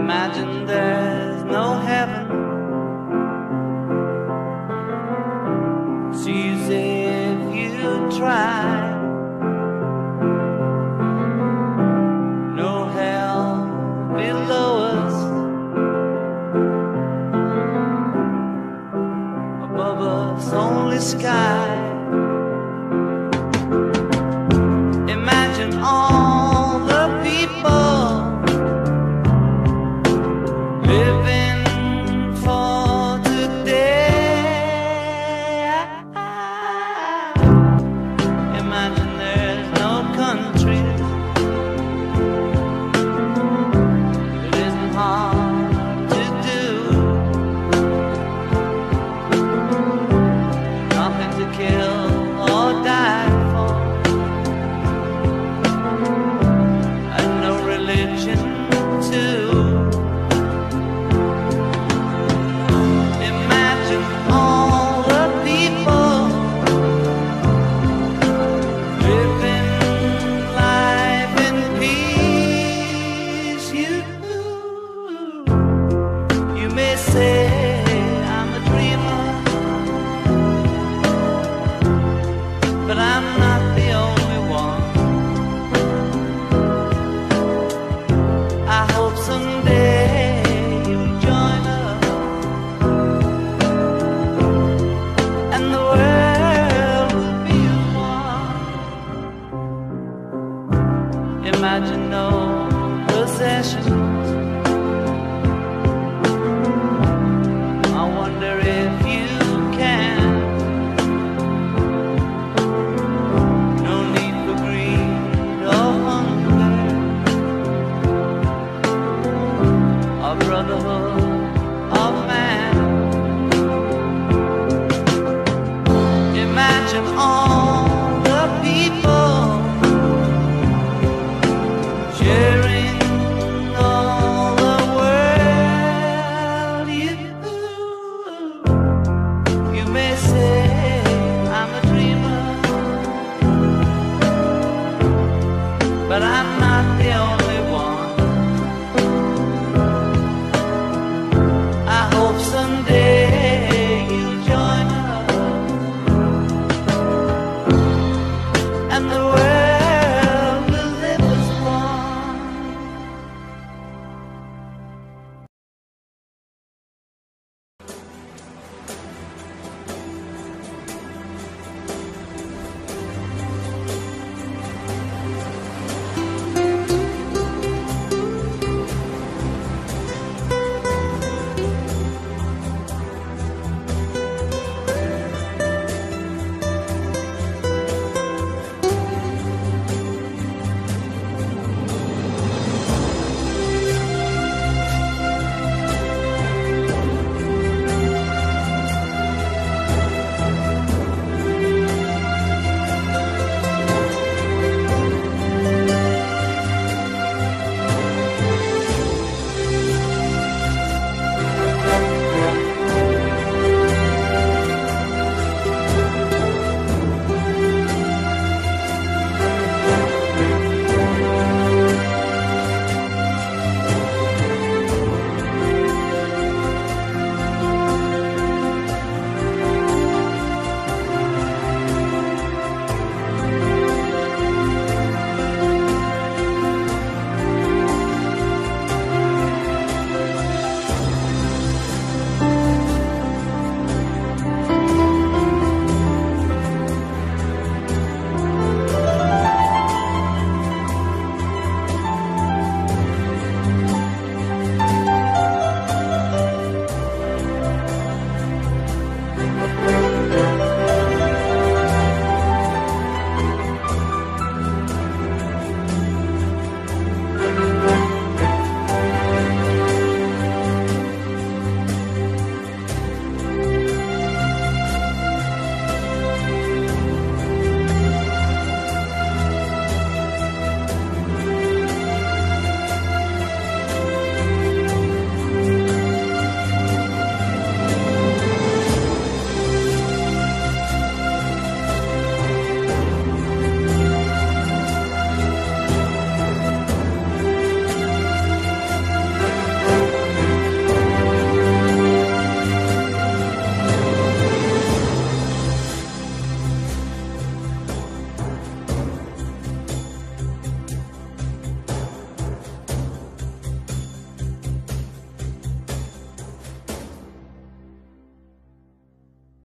Imagine there's no heaven. It's easy if you try. No hell below us, above us only sky. Imagine all the people living for today. Imagine there's no countries. It isn't hard to do. Nothing to kill or die for, and no religion too. Imagine all the people living life in peace. You may say I'm a dreamer, but I'm not the only one. I hope someday you'll join us, and the world will be as one. Imagine no possessions. I wonder if you can. No need for greed or hunger, our brotherhood